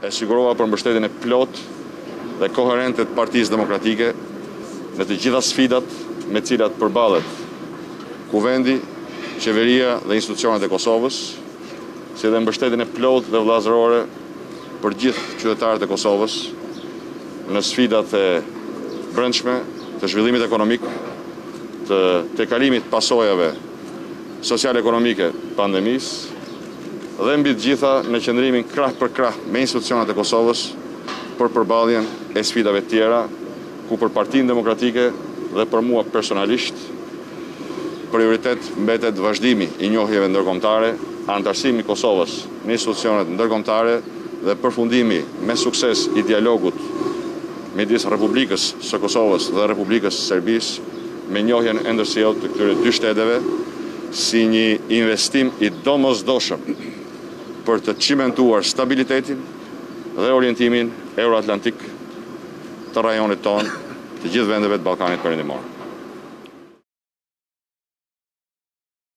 e sigurova për mbështetjen e plot dhe koherente të Partisë Demokratike në të gjitha sfidat me të cilat përballet Kuvendi, qeveria dhe institucionet e Kosovës, si dhe mbështetjen e plot dhe vëllazërore për gjithë qytetarët e Kosovës në sfidat e brendshme të zhvillimit ekonomik, të kalimit pasojave social-ekonomike pandemisë dhe mbi të gjitha në qëndrimin krah për krah me institucionet e Kosovës për përballjen e sfidave të tjera, ku për Partinë Demokratike dhe për mua personalisht prioritet mbetet vazhdimi i njohjeve ndërkombëtare, anëtarësimi i Kosovës në institucionet ndërkombëtare dhe përfundimi me sukses i dialogut midis Republikës së Kosovës dhe Republikës së Serbisë me njohjen e ndërsjellë të këtyre dy shteteve si një investim i domosdoshëm për të cimentuar stabilitetin dhe orientimin euroatlantik të rajonit tonë, të gjithë vendeve të Ballkanit Perëndimor.